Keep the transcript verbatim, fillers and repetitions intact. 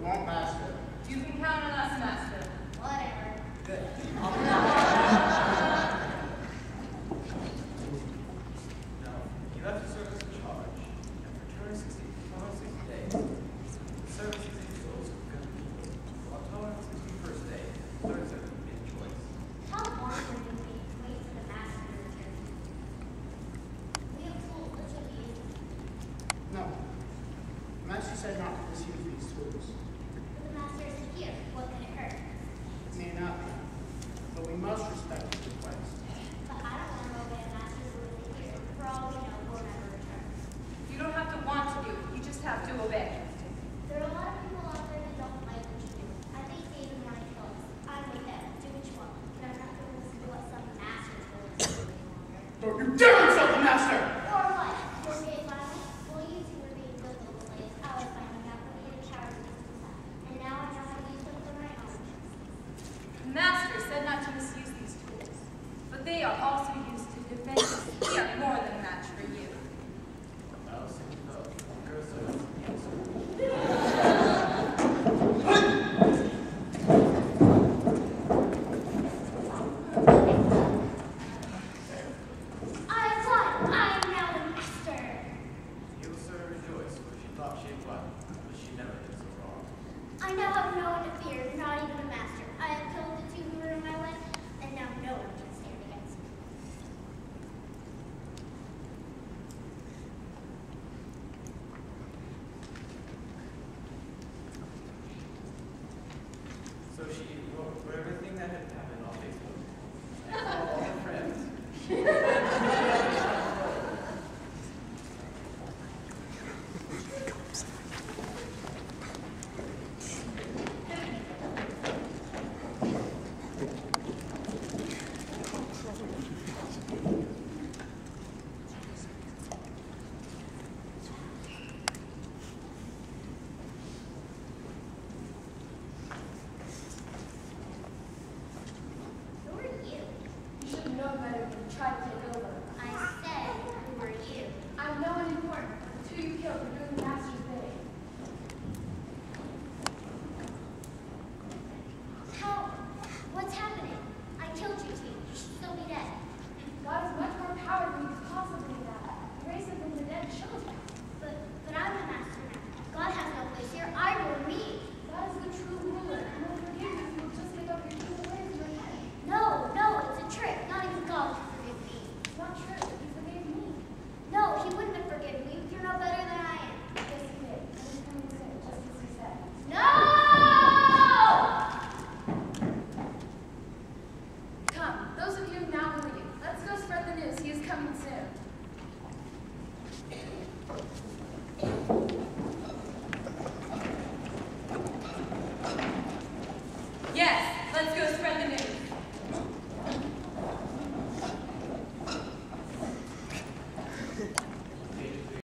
won't, Master. You can count on us, Master. Whatever. Good. Now, you left the service in charge, and for two hundred sixty, two hundred sixty days, the service is exposed to good people. On two hundred sixty-first day, thirty-seven would be the choice. How long will you wait, wait for the master to return? We have tools. Let's go use them. No. Master said not to misuse these tools. But the master isn't here. What can it hurt? It may not be, but we must respect his request. But I don't want to obey a master who isn't here. For all we know, we'll never return. You don't have to want to do it. You just have to obey. There are a lot of people out there that don't like what you do. I think David might kill us. I'm with them. Do what you want. But I'm not going to listen to what some master told us to do any longer. Don't you dare insult the Master! Or what? Okay, finally? Well, you two were being good little slaves. I was finding out that we had cowards inside. And now I know how to use them for my own. The Master said not to misuse these tools, but they are also used to defend us. We are more than a match for you. Now, since the girl service is I have won! I am now the master! you will serve rejoice, for she thought she had won, but she never did so wrong. I now have no one to fear, not even the master. I have killed the two who were in my way, and now no one can stand against me. So she wrote for everything that had happened on Facebook. And called all her friends. Who are you? You should know better than to try to take over. I said, who are you? I'm no one important. The two you killed were doing the master's bidding. How? What's happening? I killed you two. You should still be dead. God has much more power than you could possibly have. He raised them from the dead children. But, but I'm the master now. God has no place here. I rule me. God is the true ruler and will forgive you if you will just give up your evil ways and repent. No, no, it's a trick. Not even God can forgive me. It's not true. He forgave me. No, he wouldn't have forgiven me. You're no better than I am. Yes, he did. And he's coming soon, just as he said. No! Come, those of you who now believe, let's go spread the news. He is coming soon. Yes, let's go spread the news.